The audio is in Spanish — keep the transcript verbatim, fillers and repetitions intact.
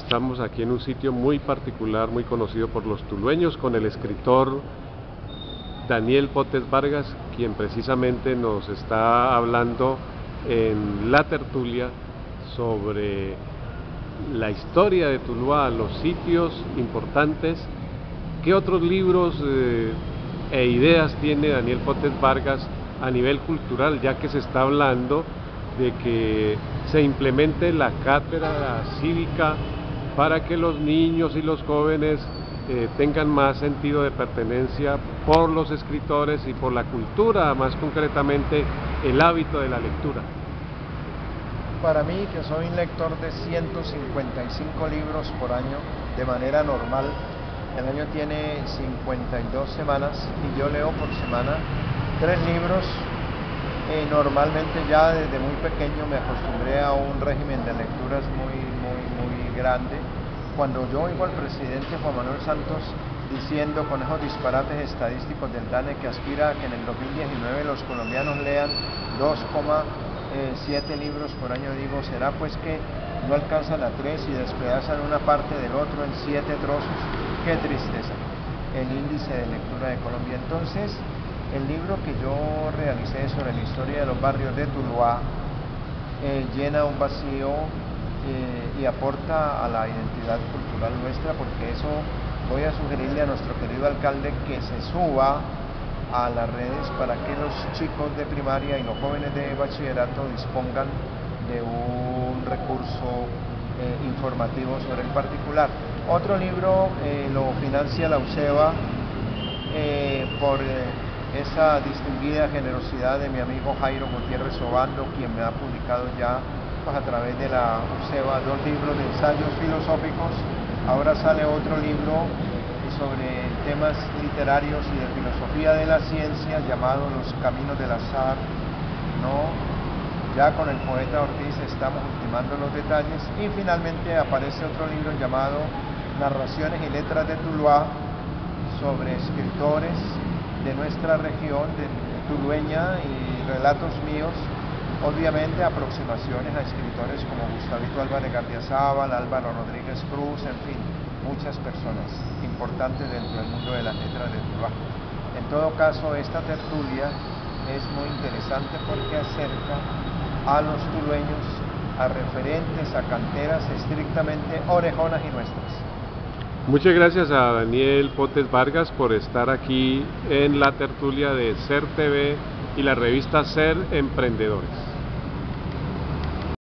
Estamos aquí en un sitio muy particular, muy conocido por los tulueños, con el escritor Daniel Potes Vargas, quien precisamente nos está hablando en la tertulia sobre la historia de Tuluá, los sitios importantes. ¿Qué otros libros eh, e ideas tiene Daniel Potes Vargas a nivel cultural, ya que se está hablando de que se implemente la cátedra cívica para que los niños y los jóvenes eh, tengan más sentido de pertenencia por los escritores y por la cultura, más concretamente el hábito de la lectura? Para mí, que soy un lector de ciento cincuenta y cinco libros por año de manera normal, el año tiene cincuenta y dos semanas y yo leo por semana tres libros. Eh, normalmente ya desde muy pequeño me acostumbré a un régimen de lecturas muy, muy, muy grande. Cuando yo oigo al presidente Juan Manuel Santos diciendo con esos disparates estadísticos del DANE que aspira a que en el dos mil diecinueve los colombianos lean dos coma siete libros por año, digo, ¿será pues que no alcanzan a tres y despedazan una parte del otro en siete trozos? ¡Qué tristeza! El índice de lectura de Colombia. Entonces, el libro que yo realicé sobre la historia de los barrios de Tuluá eh, llena un vacío eh, y aporta a la identidad cultural nuestra, porque eso voy a sugerirle a nuestro querido alcalde que se suba a las redes para que los chicos de primaria y los jóvenes de bachillerato dispongan de un recurso eh, informativo sobre el particular. Otro libro eh, lo financia la UCEBA eh, por eh, esa distinguida generosidad de mi amigo Jairo Gutiérrez Obando, quien me ha publicado ya pues, a través de la UCEBA dos libros de ensayos filosóficos. Ahora sale otro libro sobre temas literarios y de filosofía de la ciencia llamado Los Caminos del Azar, ¿no? Ya con el poeta Ortiz estamos ultimando los detalles, y finalmente aparece otro libro llamado Narraciones y Letras de Tuluá, sobre escritores de nuestra región, de tulueña, y relatos míos, obviamente aproximaciones a escritores como Gustavito Álvarez Gardiazabal, Álvaro Rodríguez Cruz, en fin, muchas personas importantes dentro del mundo de las letras de Tuluá. En todo caso, esta tertulia es muy interesante porque acerca a los tulueños a referentes, a canteras estrictamente orejonas y nuestras. Muchas gracias a Daniel Potes Vargas por estar aquí en la tertulia de SER T V y la revista SER Emprendedores.